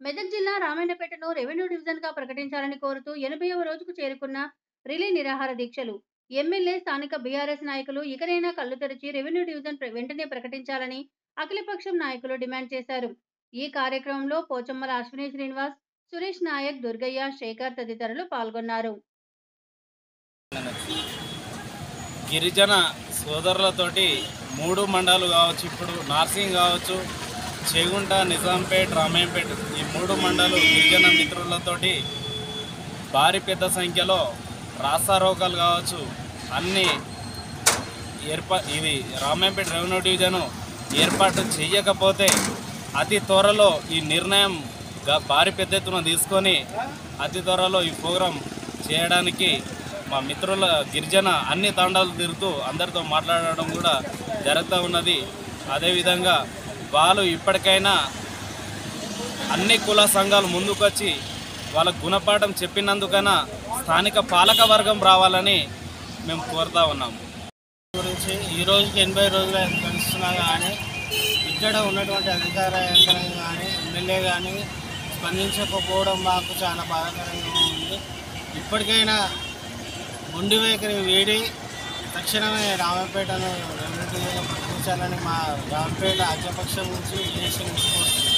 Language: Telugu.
మెదక్ జిల్లా రామాయణపేటను రెవెన్యూ డివిజన్‌గా ప్రకటించాలని కోరుతూ 80వ రోజుకు చేరుకున్న రిలే నిరాహార దీక్షలు. ఎమ్మెల్యే, స్థానిక బీఆర్ఎస్ నాయకులు ఇకనైనా కళ్లు తెరిచి రెవెన్యూ డివిజన్ వెంటనే ప్రకటించాలని అఖిలపక్షం నాయకులు డిమాండ్ చేశారు. ఈ కార్యక్రమంలో పోచమ్మల అశ్విని శ్రీనివాస్, సురేష్ నాయక్, దుర్గయ్య, శేఖర్ తదితరులు పాల్గొన్నారు. గిరిజన సోదరులతోటి 3 మండలాలు కావచ్చు, ఇప్పుడు నార్సింగ్ కావచ్చు, చేగుంట, నిజాంపేట్, రామాయంపేట ఈ 3 మండలాలు గిరిజన మిత్రులతోటి భారీ పెద్ద సంఖ్యలో రాస్తారోకాలు కావచ్చు అన్నీ ఇది రామాయంపేట రెవెన్యూ డివిజను ఏర్పాటు చేయకపోతే అతి త్వరలో ఈ నిర్ణయం భారీ పెద్ద ఎత్తున తీసుకొని అతి త్వరలో ఈ ప్రోగ్రాం చేయడానికి మా మిత్రుల గిరిజన అన్ని తాండాలు తిరుగుతూ అందరితో మాట్లాడడం కూడా జరుగుతూ ఉన్నది. అదేవిధంగా వాళ్ళు ఇప్పటికైనా అన్ని కుల సంఘాలు ముందుకొచ్చి వాళ్ళకు గుణపాఠం చెప్పినందుకైనా స్థానిక పాలక వర్గం రావాలని మేము కోరుతా ఉన్నాము. గురించి ఈ రోజుకి 80 రోజులు గడుస్తున్నా కానీ ఇక్కడ ఉన్నటువంటి అధికార యంత్రాంగం కానీ ఎమ్మెల్యే కానీ స్పందించకపోవడం మాకు చాలా బాధాకరంగా ఉంది. ఇప్పటికైనా మొండి వైఖరి వీడి తక్షణమే రామాయంపేటను రెవెన్యూగా ప్రకటించాలని మా రామాయంపేట అఖిలపక్షం నుంచి విదేశీ